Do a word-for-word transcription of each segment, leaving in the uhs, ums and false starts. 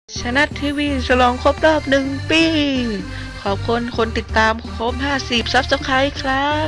ชนะทีวีฉลองครบรอบหนึ่งปีขอบคุณคนติดตามครบห้าสิบซับสไครต์ครับ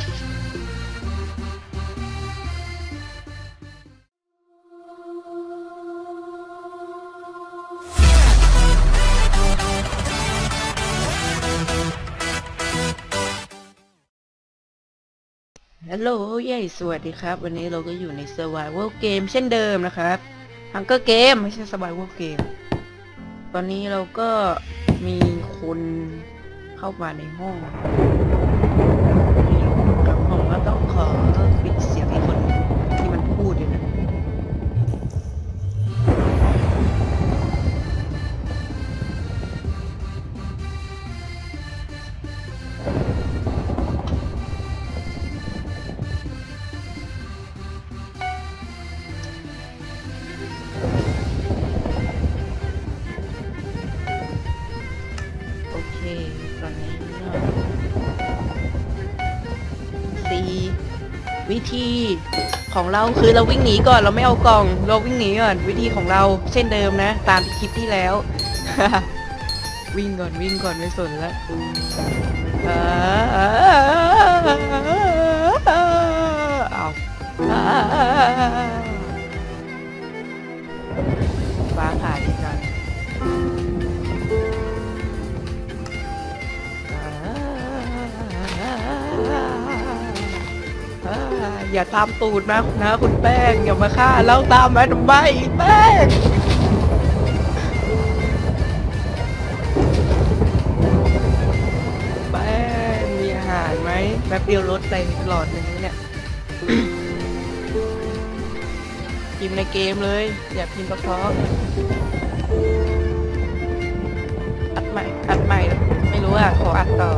ฮัลโหลเย้สวัสดีครับวันนี้เราก็อยู่ใน Survival Game เช่นเดิมนะครับ Hunger Game ไม่ใช่ Survival Game ตอนนี้เราก็มีคนเข้ามาในห้องกับผมก็ต้องขอปิดเสียงไอ้คนที่มันพูดเลยนะโอเคตอนนี้สี่วิธีของเราคือเราวิ่งหนีก่อนเราไม่เอากล่องเราวิ่งหนีก่อนวิธีของเราเช่นเดิมนะตามที่คลิปที่แล้ว วิ่งก่อนวิ่งก่อนไม่สนแล้วเอาฟ้าผ่าดีกันอย่าตามตูดนะนะคุณแป้งอย่ามาฆ่าเราตามมาทำไมแป้งแป้งมีอาหารไหมแป๊บเดียวลดไปหลอดหนึ่งเนี่ยพิมพ์ในเกมเลยอย่าพิมพ์เพราะอัดใหม่อัดใหม่ไม่รู้อ่ะขออัดต่อ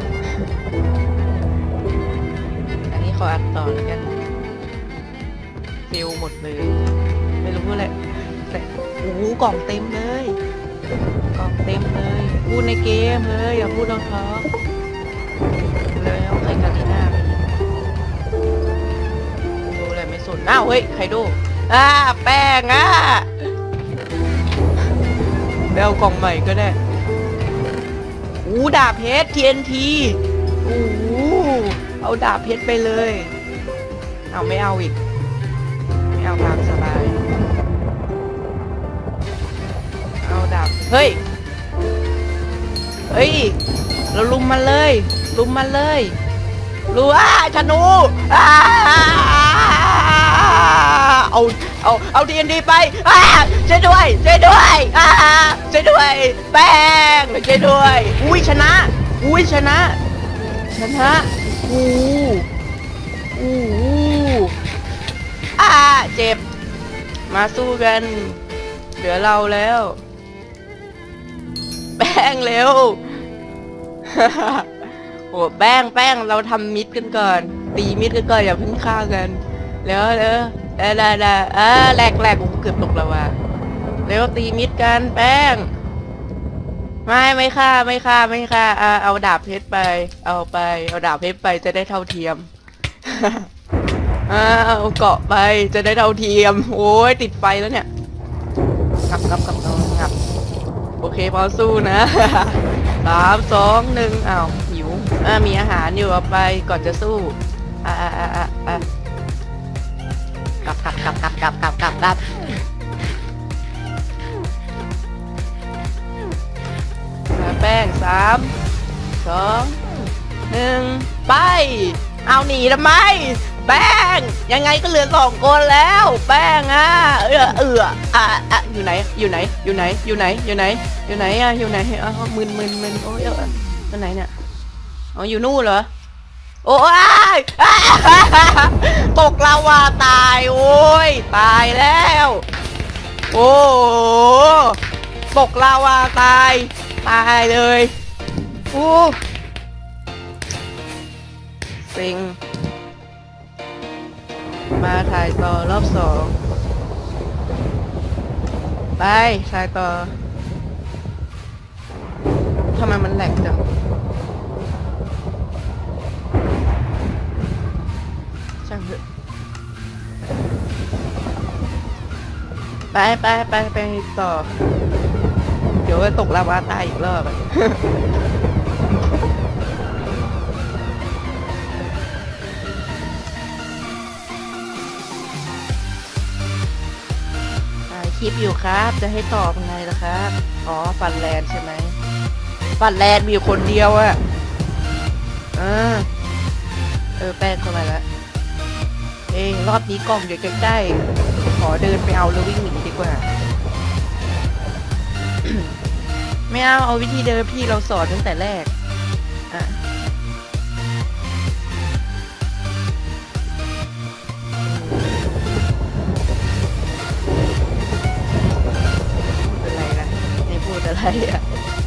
อันนี้ขออัดต่อแล้วกันฟิลหมดเลยไม่รู้แหละแต่โอ้โหกล่องเต็มเลยกล่องเต็มเลยพูดในเกมเลยอย่าพูดเพราะเลยเอาใครกันที่หน้าไปดูอะไรไม่สนอ้าวเฮ้ยใครดูอ่าแป้งอ่ะไปเอากล่องใหม่ก็ได้อู้ดาบเพชร ที เอ็น ที อู้เอาดาบเพชรไปเลยเอาไม่เอาอีกไม่เอาตามสบายเอาดาบเฮ้ยเฮ้ยเราลุมมันเลยลุมมันเลยรู้อ่ะธนูอ่าเอาเอาเอาทีเอ็นดีไปอ่าช่วยด้วยช่วยด้วยอ่าช่วยด้วยแป้งช่วยด้วยอุ้ยชนะอุ้ยชนะชนะอู้อู้อ่าเจ็บมาสู้กันเหลือเราแล้วแป้งเร็ว โอ้แป้งแป้งเราทำมิดกันก่อนตีมิดกันก่อนอย่าเพิ่งฆ่ากันแล้วแล้วได้ได้ได้เออแหลกแหลกเกือบตกแล้วว่ะเร็วตีมิดกันแป้งไม่ไม่ฆ่าไม่ฆ่าไม่ฆ่าเอาเอาดาบเพชรไปเอาไปเอาดาบเพชรไปจะได้เท่าเทียม เอาเกาะไปจะได้เท่าเทียมโอ้ยติดไฟแล้วเนี่ยขับขับขับขับโอเคพอสู้นะสามสองหนึ่งอ้าวหิวอ่ามีอาหารอยู่เอาไปก่อนจะสู้อ่าอ่าอ่าอ่ากลับกลับกลับกลับกลับกลับกลับกลับแป้งสามสองหนึ่งไปเอาหนีทำไมแป้งยังไงก็เหลือสองคนแล้วแป้งอ่ะเออเอออ่ะอ่ะอยู่ไหนอยู่ไหนอยู่ไหนอยู่ไหนอยู่ไหนอยู่ไหนอ่ะอยู่ไหนอ๋อมึนมึนมึนโอ้ยเออตัวไหนเนี่ยอ๋ออยู่นู่นเหรอโอ้ยตกลาวาตายโอ้ยตายแล้วโอ้ตกลาวาตายตายเลยโอ้เซ็งมาถ่ายต่อรอบสองไปถ่ายต่อทำไมมันแหลกจังช่างเถอะไปไปไปไปต่อว่าตกลาวาตายอีกรอบอะคลิปอยู่ครับจะให้ตอบยังไงล่ะครับอ๋อฟันแลนใช่ไหมฟันแลนมีอยู่คนเดียวอะเออเออแป้งเข้ามาแล้วเอ้รอบนี้กล่องอยู่ใกล้ๆขอเดินไปเอาแล้ววิ่งหนีดีกว่า ไม่เอาเอาวิธีเดิมพี่เราสอนตั้งแต่แรกอ่ะอะไรอ่ะ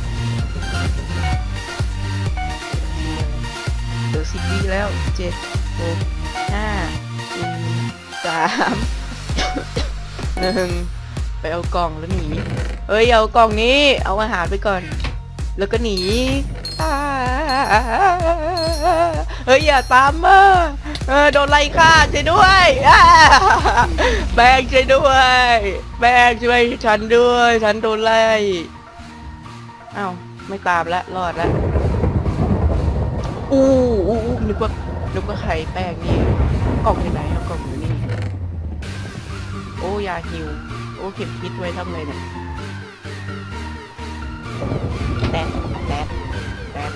เดี๋ยวสิบวิแล้วเจ็ดหกห้าสี่สามหนึ่งไปเอากล่องแล้วหนีเอ้ยเอากล่องนี้เอาอาหารไปก่อนแล้วก็หนีเฮ้ยอย่าตามมาเออโดนไล่ฆ่าช่วยด้วยแบงช่วยด้วยแบงช่วยฉันด้วยฉันโดนไล่อ้าวไม่ตามแล้วรอดแล้วอู้อู้อู้นึกว่านึกว่าไข่แป้งนี่กล่องที่ไหนเอากล่องอยู่นี่โอ้ยาฮิวโอ้เก็บพิษไว้ทำไงเนี่ยแดดแดดแดด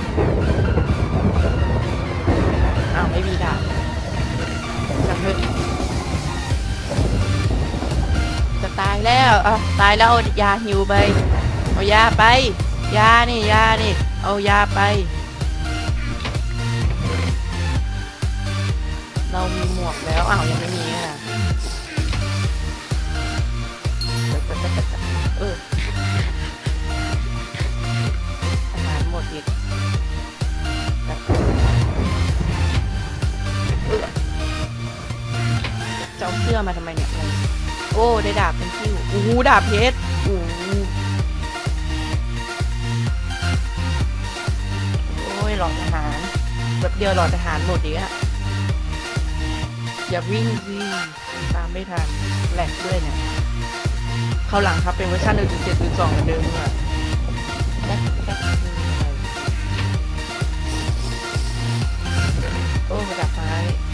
อ้าวไม่มีดาบจังเลยจะตายแล้วอ่ะตายแล้วเอายาฮิวไปเอายาไปยานี่ยานี่เอายาไปเรามีหมวกแล้วอ้าวยังไม่มีอ่ะเอออาหารหมดอีกเจ้าเสื้อมาทำไมเนี่ยโอ้ได้ดาบเป็นคิ้วโอ้โหดาบเพชรโอ้หลอดอาหารแบบเดียวหลอดอาหารหมดอีกอะอย่าวิ่งสิตามไม่ทันแหลกด้วยเนี่ยเขาหลังครับเป็นเวอร์ชันหนึ่งจุดเจ็ดจุดสองเหมือนเดิมอะแบ๊กแบ๊กโอ้ระดับไม้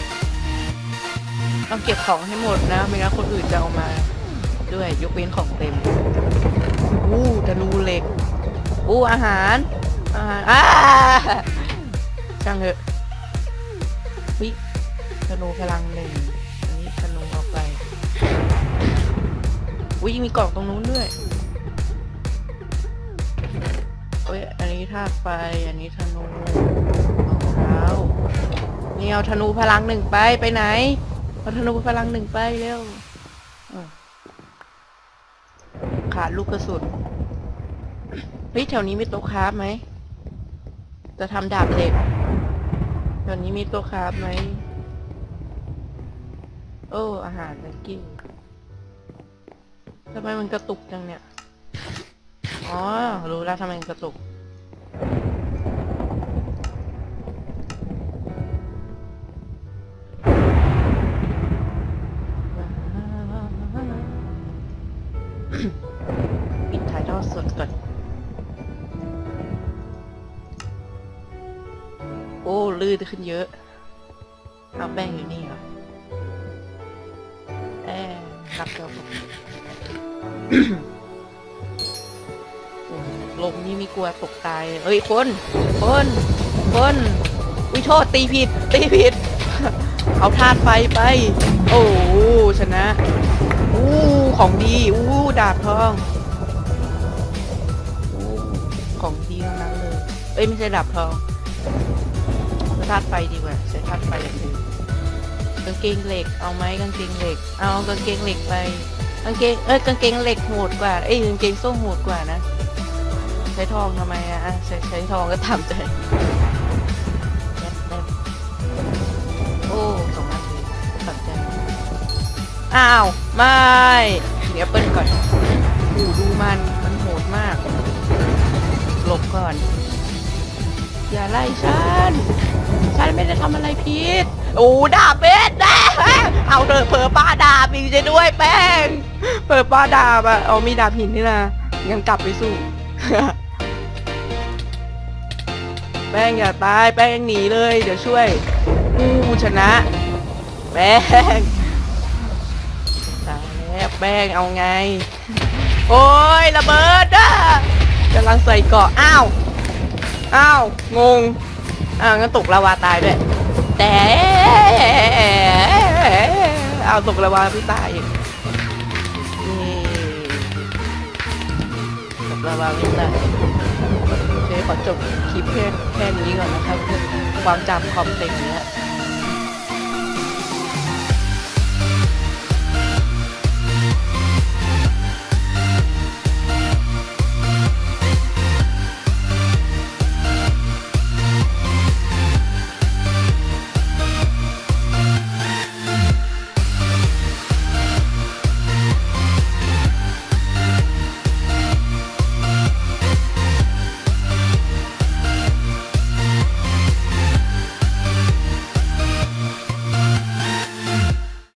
ต้องเก็บของให้หมดนะไม่งั้นคนอื่นจะเอามาด้วยยกเว้นของเต็มอู้ธนูเหล็กอู้อาหารอาหารอ่าจังเหอะวิธนูพลังหนึ่งอันนี้ธนูเอาไปวิมีกล่องตรงนู้นด้วยโอ้ยอันนี้ธาตุไฟอันนี้ธนูเอาเท้านี่เอาธนูพลังหนึ่งไปไปไหนเอาธนูพลังหนึ่งไปเร็วขาดลูกกระสุนเฮ้ยแถวนี้มีโต๊ะคราฟไหมจะทำดาบเหล็กแถวนี้มีโต๊ะคราฟไหมโอ้อาหารเลยกินทำไมมันกระตุกจังเนี่ยอ๋อรู้แล้วทำไมมันกระตุกปิดถ่ายทอดสดก่อนโอ้ลื่นขึ้นเยอะเอาแป้งอยู่นี่เหรอแอบรับเจ้าผมลมนี่มีกลัวตกตายเอ้ยคนคนคนวิโทษตีผิดตีผิดเอาธาตุไฟไปโอ้ชนะอู้ของดีอู้ดาบทองของดีทั้งนั้นเลยเอ้ยไม่ใช่ดาบทองธาตุไฟดีกว่าใช้ธาตุไฟอย่างอื่นกางเกงเหล็กเอาไหมกางเกงเหล็กเอากางเกงเหล็กไปกางเกงเอ้ยกางเกงเหล็กโหดกว่าเอ้ยกางเกงส้มโหดกว่านะใช้ทองทำไมอะใช้ใช้ทองก็ทำใจโอ้สองนาทีตัดใจอ้าวไม่เดี๋ยวเปิ้ลก่อนดูดูมันมันโหดมากหลบก่อนอย่าไล่ฉันฉันไม่ได้ทำอะไรผิดโอ้ดาบเบ็ดนะเอาเถอะเผลอป้าดาบอีกจะด้วยแป้งเผลอป้าดาบอะเอามีดาบหินนี่นะยังกลับไปสู้แป้งอย่าตายแป้งหนีเลยเดี๋ยวช่วยอู้ชนะ แป้งตายแล้วแป้งเอาไงโอ้ยระเบิดอ่ะกำลังใส่เกาะอ้าวอ้าวงงอ้าวงั้นตกลาวาตายด้วยแต่เอาตกลาวาพี่ตายอีกนี่ตกลาวาพี่ตายโอเคขอจบคลิปแค่แค่นี้ก่อนนะครับเพื่อนความจำคอมเต็มเนี้ย